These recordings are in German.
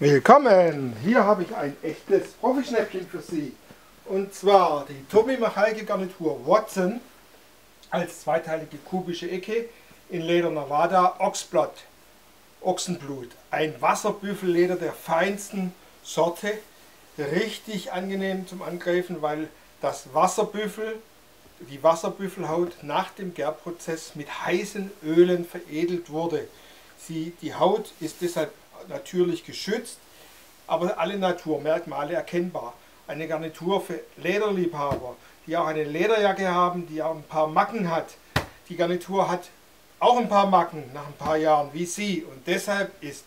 Willkommen! Hier habe ich ein echtes Profischnäppchen für Sie. Und zwar die Tommy Machaike Garnitur Watson als zweiteilige kubische Ecke in Leder Nevada Ochsenblut. Ein Wasserbüffelleder der feinsten Sorte. Richtig angenehm zum Angreifen, weil die Wasserbüffelhaut nach dem Gärprozess mit heißen Ölen veredelt wurde. Die Haut ist deshalb natürlich geschützt, aber alle Naturmerkmale erkennbar. Eine Garnitur für Lederliebhaber, die auch eine Lederjacke haben, die auch ein paar Macken hat. Die Garnitur hat auch ein paar Macken nach ein paar Jahren, wie Sie. Und deshalb ist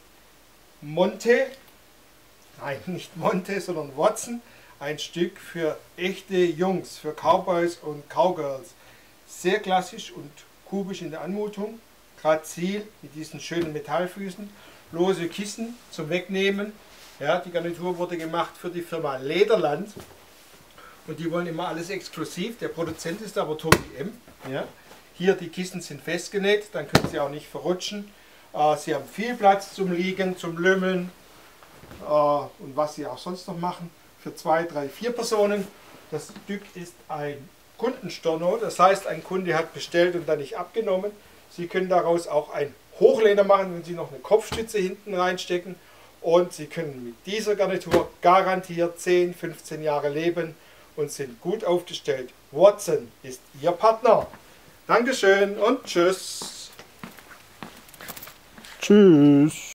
nicht Monte, sondern Watson ein Stück für echte Jungs, für Cowboys und Cowgirls. Sehr klassisch und kubisch in der Anmutung, grazil mit diesen schönen Metallfüßen, lose Kissen zum Wegnehmen. Ja, die Garnitur wurde gemacht für die Firma Lederland und die wollen immer alles exklusiv. Der Produzent ist aber Tommy M. Ja. Hier die Kissen sind festgenäht, dann können sie auch nicht verrutschen. Sie haben viel Platz zum Liegen, zum Lümmeln und was sie auch sonst noch machen. Für 2, 3, 4 Personen. Das Stück ist ein Kundenstorno, das heißt, ein Kunde hat bestellt und dann nicht abgenommen. Sie können daraus auch ein Hochleder machen, wenn Sie noch eine Kopfstütze hinten reinstecken. Und Sie können mit dieser Garnitur garantiert 10, 15 Jahre leben und sind gut aufgestellt. Watson ist Ihr Partner. Dankeschön und tschüss. Tschüss.